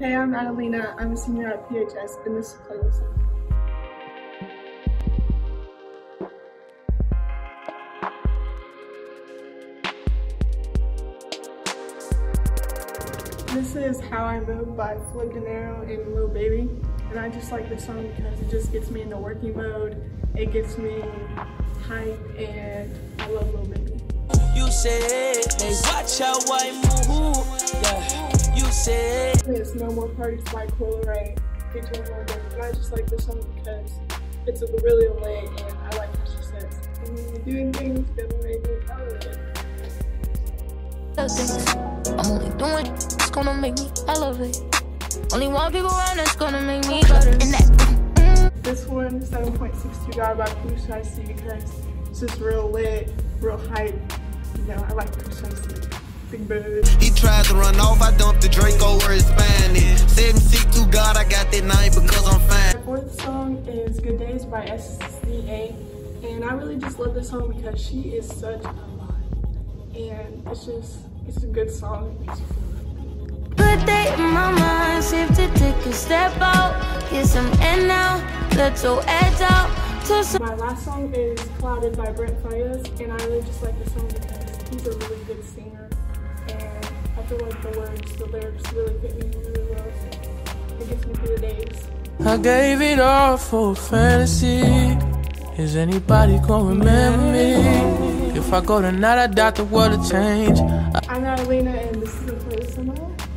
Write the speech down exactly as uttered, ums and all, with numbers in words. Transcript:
Hey, I'm Adelina. I'm a senior at P H S, and this is playlist. This is How I Move by Flip Dinero and Lil Baby. And I just like this song because it just gets me into working mode. It gets me hype, and I love Lil Baby. You said, they watch how I move. Yeah, you said. It's No More Parties by Cool Ray featuring Lil Baby. And I just like this song because it's really lit, and I like what she says. I mean, doing things gonna make me elevate. I'm only doing it's gonna make me elevate. Only one people around that's gonna make me better. And that This one, seven point six two God by Precisely, because it's just real lit, real hype. You know, I like Precisely. Big bird. He tried to run off, I dumped the Draco where it's Spanish. seven six two God, I got that name because I'm fine. The fourth song is Good Days by S D A. And I really just love this song because she is such a lot. And it's just, it's a good song. It makes you feel good. good day in my mind, safe to take a step out. Get some air now, let your edge out. To some My last song is Clouded by Brent Fayez, and I really just like this song because he's a really good singer. And I feel like the words, the lyrics really fit me really well. So it gets me through the days. I gave it all for fantasy. Is anybody gonna remember me? If I go tonight, I doubt the world will change. I'm Adelina, and this is the playlist on my life.